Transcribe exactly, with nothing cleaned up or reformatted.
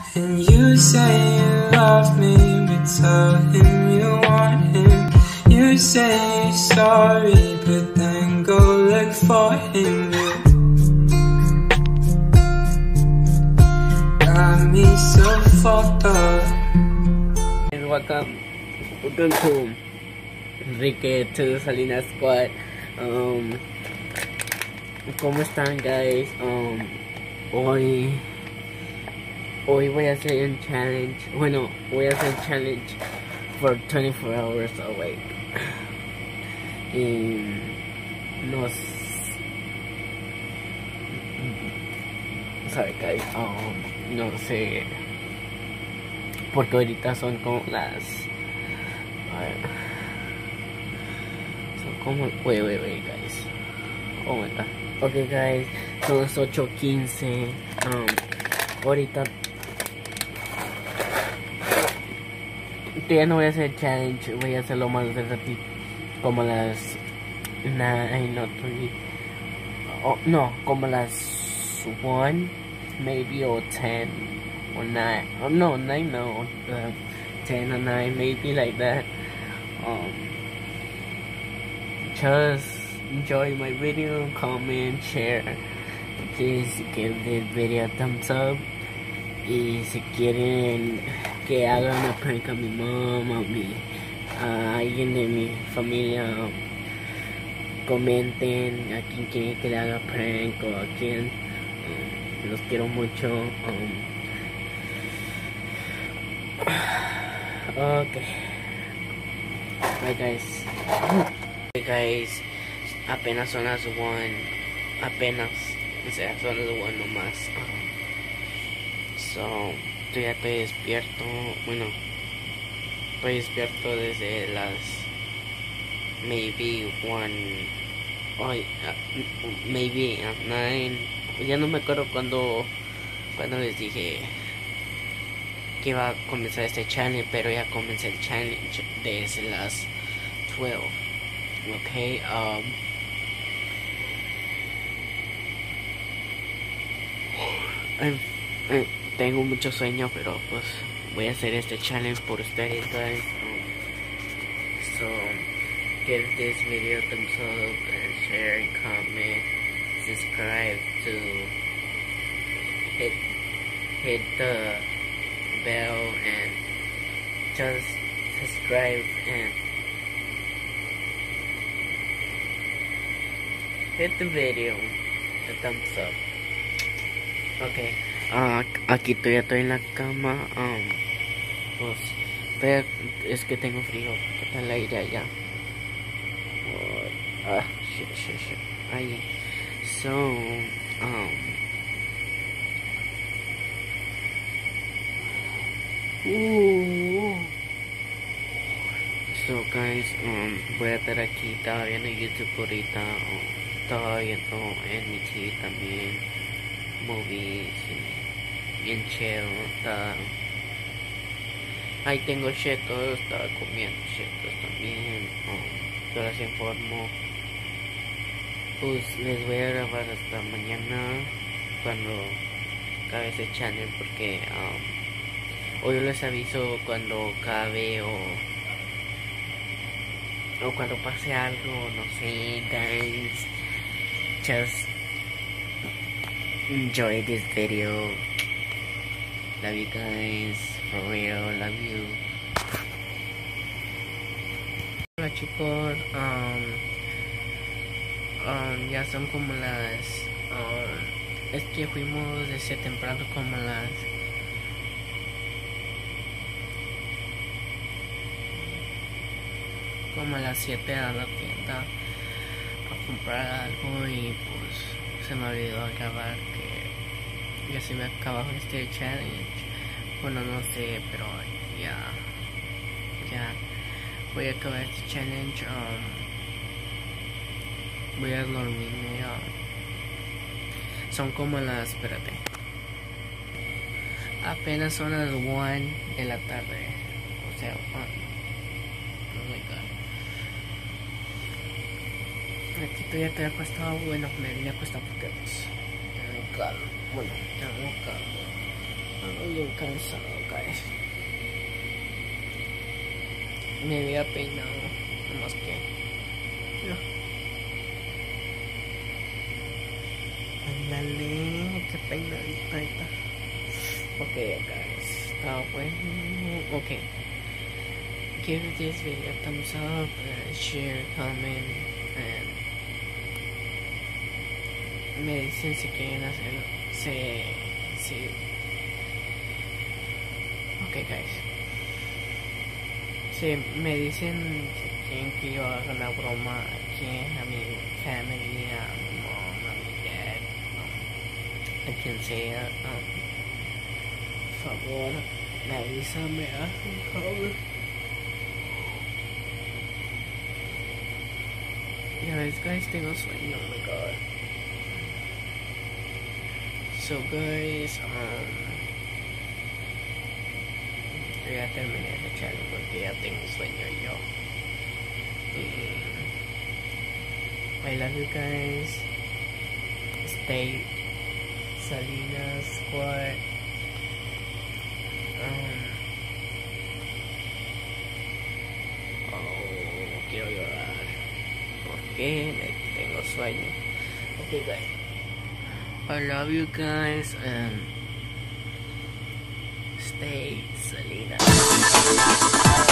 And you say you love me, but tell him you want him. You say you're sorry, but then go look for him. You got me so fucked up. And welcome, welcome to Enrique to Salinas Squad. Um, ¿Cómo están, guys? Um, hoy, hoy voy a hacer un challenge. Bueno, voy a hacer un challenge for twenty-four hours awake. Y nos, sorry, guys. Um, no sé, porque ahorita son como las, a ver, son como, wait, wait, wait, guys. Oh my god. Okay, guys, son las ocho quince. Um, ahorita ya no voy a hacer challenge, voy a hacerlo más de ratito, como las nine, no, three, oh, no, como las one, maybe, or ten, or nine, oh no, nine, no, uh, ten or nine, maybe, like that. Um, just enjoy my video, comment, share. Please give this video a thumbs up. Y si quieren que haga una prank a mi mamá, a, mi, a alguien de mi familia, um, comenten a quien quieren que le haga prank o a quien. Um, los quiero mucho. Um, okay. Bye, guys. Hey, guys. Apenas son las one, apenas, o sea, son las one nomás. Um, so, yo ya estoy despierto, bueno, estoy despierto desde las, maybe one, oh, uh, maybe at nine, ya no me acuerdo cuando, cuando les dije que iba a comenzar este challenge, pero ya comencé el challenge desde las twelve, okay, um, tengo mucho sueño, pero pues voy a hacer este challenge por ustedes, guys. So give this video a thumbs up and share and comment, subscribe to hit hit the bell and just subscribe and hit the video a thumbs up. Okay, uh, aquí todavía estoy en la cama. Um, pues, todavía es que tengo frío. ¿Qué tal el aire allá? Uh, ah, shit, shit, shit. Ahí. So, um, uh, so guys, um, voy a estar aquí. Estaba viendo YouTube ahorita. Um, estaba viendo en mi T V también. Movies y bien chill. Está... ahí tengo chetos, estaba comiendo chetos también. Um, yo les informo, pues les voy a grabar hasta mañana cuando acabe ese channel, porque um, hoy les aviso cuando acabe o o cuando pase algo, no sé, guys. Just enjoy this video. Love you guys, for real, love you. Hola chicos, um, um, ya son como las, um, es que fuimos desde temprano como las como a las siete a la tienda a comprar algo y pues se me olvidó acabar, que ya se me acabó este challenge. Bueno, no sé, pero ya ya voy a acabar este challenge. Um, voy a dormirme. Um, son como las, espérate, apenas son las one de la tarde, o sea, one. Oh my god. Aquí todavía estoy acostado. Bueno, me vine a acostar porque pues tengo calor. Bueno, tengo calor. Ando bien cansado, guys. Me había peinado, nomás que no. Ándale, qué peinadita ahí está. Ok, guys, está bueno. Ok, give this video a thumbs up, uh, share, comment, and me dicen si quieren hacerlo. Sí, sí. Ok, guys. Sí, me dicen si quieren que yo haga una broma aquí a mi family, a mi mom, a mi dad, um, a quien sea. Um, por favor, me avísame, hazme un favor. Ya ves, guys, tengo sueño, oh my god. So, guys, um, yo ya terminé ese challenge porque ya tengo sueño yo. Y I love you guys. Stay Salinas Squad. Um, oh, quiero llorar porque me tengo sueño. Okay, guys. I love you guys and stay Salinas.